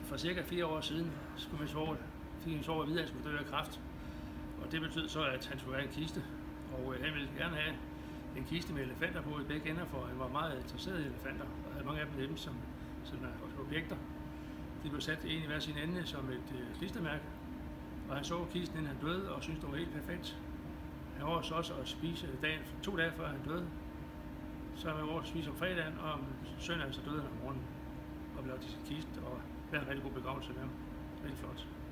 For cirka 4 år siden fik min svoger at vide, at han skulle dø af kræft. Og det betød så, at han skulle have en kiste. Og han ville gerne have en kiste med elefanter på i begge ender, for han var meget interesseret i elefanter, og havde mange af dem hjemme som objekter. De blev sat en i hver sin ende som et klistermærke, og han så kisten, inden han døde, og syntes, det var helt perfekt. Han var så også at spise 2 dage før han døde. Så han var over at spise om fredagen, og om søndagen så døde han om morgenen, og blev til sin kiste, og det var en rigtig god begravelse med ham. Rigtig flot.